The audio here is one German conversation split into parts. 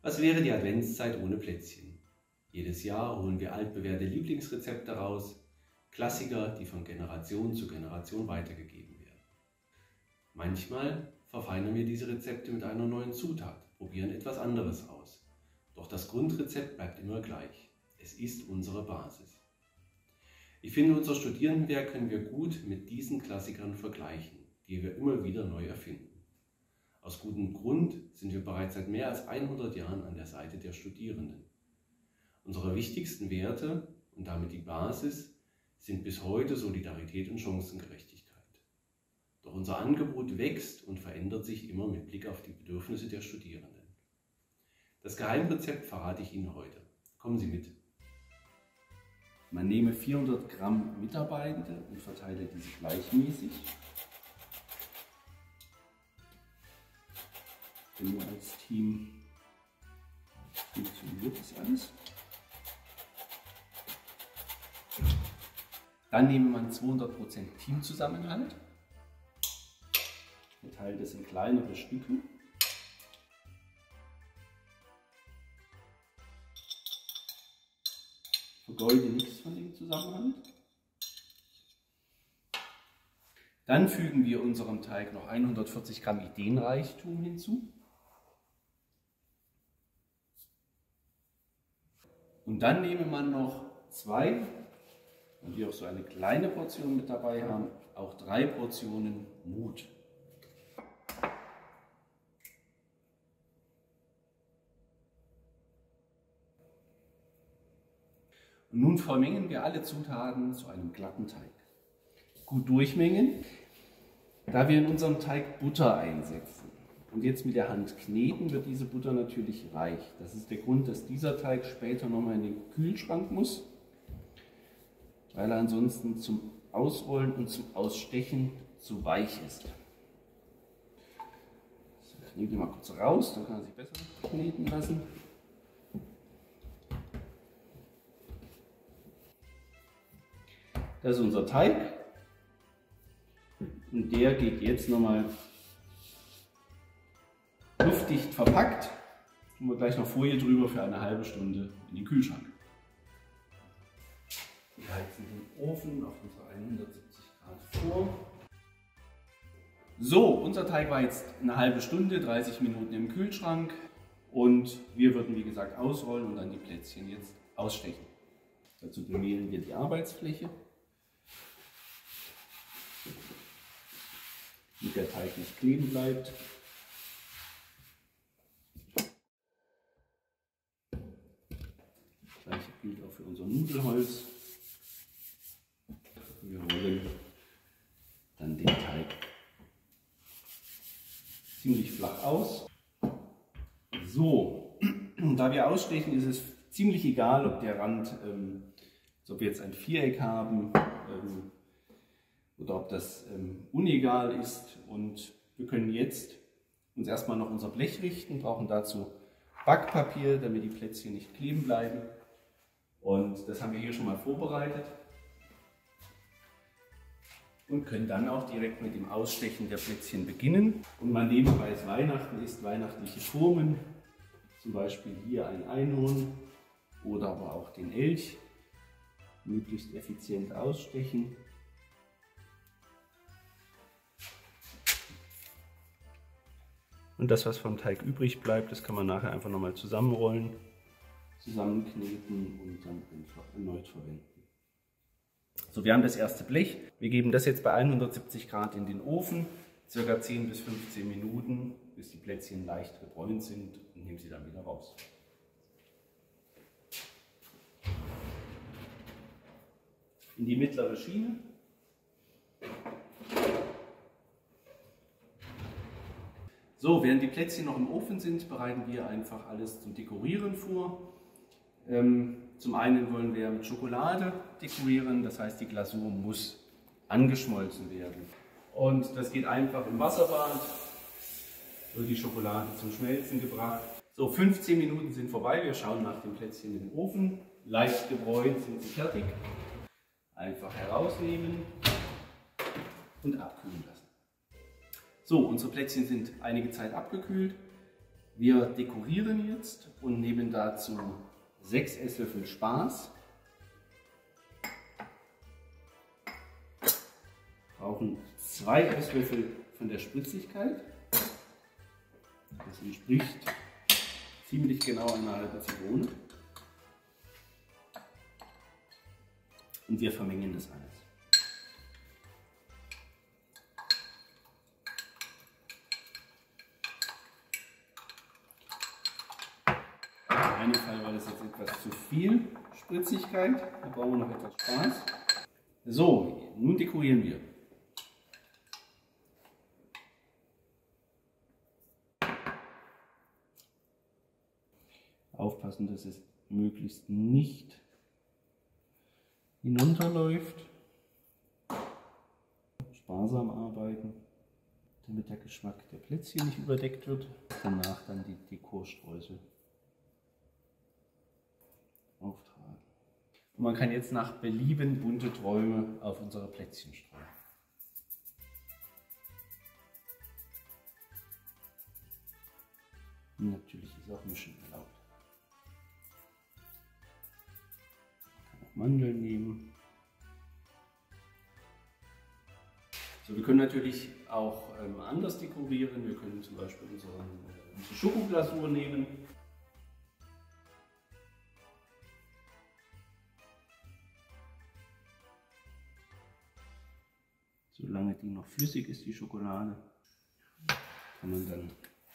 Was wäre die Adventszeit ohne Plätzchen? Jedes Jahr holen wir altbewährte Lieblingsrezepte raus, Klassiker, die von Generation zu Generation weitergegeben werden. Manchmal verfeinern wir diese Rezepte mit einer neuen Zutat, probieren etwas anderes aus. Doch das Grundrezept bleibt immer gleich. Es ist unsere Basis. Ich finde, unser Studierendenwerk können wir gut mit diesen Klassikern vergleichen, die wir immer wieder neu erfinden. Aus gutem Grund sind wir bereits seit mehr als 100 Jahren an der Seite der Studierenden. Unsere wichtigsten Werte und damit die Basis sind bis heute Solidarität und Chancengerechtigkeit. Doch unser Angebot wächst und verändert sich immer mit Blick auf die Bedürfnisse der Studierenden. Das Geheimrezept verrate ich Ihnen heute. Kommen Sie mit. Man nehme 400 Gramm Mitarbeitende und verteile diese gleichmäßig. Nur als Team funktioniert das alles. Dann nehme man 200% Teamzusammenhalt, verteilt es in kleinere Stücke. Vergolde nichts von dem Zusammenhalt. Dann fügen wir unserem Teig noch 140 Gramm Ideenreichtum hinzu. Und dann nehme man noch 2, und wir auch so eine kleine Portion mit dabei haben, auch 3 Portionen Mut. Und nun vermengen wir alle Zutaten zu einem glatten Teig. Gut durchmengen, da wir in unserem Teig Butter einsetzen. Und jetzt mit der Hand kneten, wird diese Butter natürlich weich. Das ist der Grund, dass dieser Teig später nochmal in den Kühlschrank muss, weil er ansonsten zum Ausrollen und zum Ausstechen zu weich ist. So, ich nehme die mal kurz raus, dann kann er sich besser kneten lassen. Das ist unser Teig. Und der geht jetzt nochmal luftdicht verpackt. Tun wir gleich noch Folie drüber für eine halbe Stunde in den Kühlschrank. Wir heizen den Ofen auf unsere 170 Grad vor. So, unser Teig war jetzt eine halbe Stunde, 30 Minuten im Kühlschrank. Und wir würden, wie gesagt, ausrollen und dann die Plätzchen jetzt ausstechen. Dazu bemehlen wir die Arbeitsfläche, damit der Teig nicht kleben bleibt. Das gleiche gilt auch für unser Nudelholz. Wir rollen dann den Teig ziemlich flach aus. So, da wir ausstechen, ist es ziemlich egal, ob der Rand, ob wir jetzt ein Viereck haben oder ob das unegal ist. Und wir können jetzt uns erstmal noch unser Blech richten, brauchen dazu Backpapier, damit die Plätzchen nicht kleben bleiben. Und das haben wir hier schon mal vorbereitet. Und können dann auch direkt mit dem Ausstechen der Plätzchen beginnen. Und man nehme, weil es Weihnachten ist, weihnachtliche Formen, zum Beispiel hier ein Einhorn oder aber auch den Elch, möglichst effizient ausstechen. Und das, was vom Teig übrig bleibt, das kann man nachher einfach nochmal zusammenrollen, zusammenkneten und dann einfach erneut verwenden. So, wir haben das erste Blech. Wir geben das jetzt bei 170 Grad in den Ofen, ca. 10 bis 15 Minuten, bis die Plätzchen leicht gebräunt sind, und nehmen sie dann wieder raus. In die mittlere Schiene. So, während die Plätzchen noch im Ofen sind, bereiten wir einfach alles zum Dekorieren vor. Zum einen wollen wir mit Schokolade dekorieren, das heißt, die Glasur muss angeschmolzen werden. Und das geht einfach im Wasserbad, wird die Schokolade zum Schmelzen gebracht. So, 15 Minuten sind vorbei, wir schauen nach den Plätzchen in den Ofen. Leicht gebräunt sind sie fertig. Einfach herausnehmen und abkühlen lassen. So, unsere Plätzchen sind einige Zeit abgekühlt. Wir dekorieren jetzt und nehmen dazu 6 Esslöffel Spaß. Brauchen 2 Esslöffel von der Spritzigkeit. Das entspricht ziemlich genau einer halben Zitrone. Und wir vermengen das alles. In einem Fall war das jetzt etwas zu viel Spritzigkeit, da brauchen wir noch etwas Spaß. So, nun dekorieren wir. Aufpassen, dass es möglichst nicht hinunterläuft. Sparsam arbeiten, damit der Geschmack der Plätzchen nicht überdeckt wird. Danach dann die Dekorstreusel auftragen. Und man kann jetzt nach Belieben bunte Träume auf unsere Plätzchen streuen. Und natürlich ist auch Mischen erlaubt. Man kann auch Mandeln nehmen. So, wir können natürlich auch anders dekorieren. Wir können zum Beispiel unsere Schokoglasur nehmen. Solange die noch flüssig ist, die Schokolade, kann man dann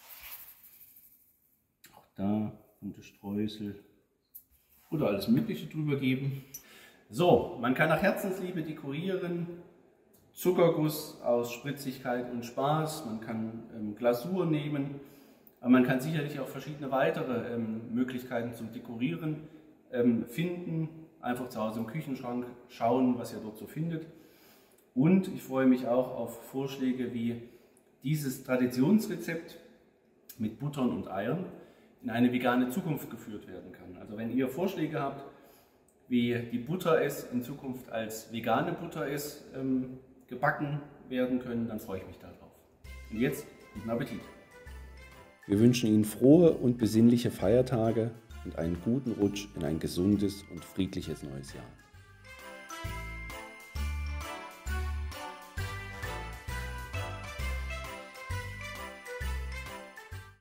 auch da bunte Streusel oder alles Mögliche drüber geben. So, man kann nach Herzensliebe dekorieren. Zuckerguss aus Spritzigkeit und Spaß. Man kann Glasur nehmen. Aber man kann sicherlich auch verschiedene weitere Möglichkeiten zum Dekorieren finden. Einfach zu Hause im Küchenschrank schauen, was ihr dort so findet. Und ich freue mich auch auf Vorschläge, wie dieses Traditionsrezept mit Buttern und Eiern in eine vegane Zukunft geführt werden kann. Also wenn ihr Vorschläge habt, wie die Butter-Ess in Zukunft als vegane Butter-Ess gebacken werden können, dann freue ich mich darauf. Und jetzt guten Appetit! Wir wünschen Ihnen frohe und besinnliche Feiertage und einen guten Rutsch in ein gesundes und friedliches neues Jahr.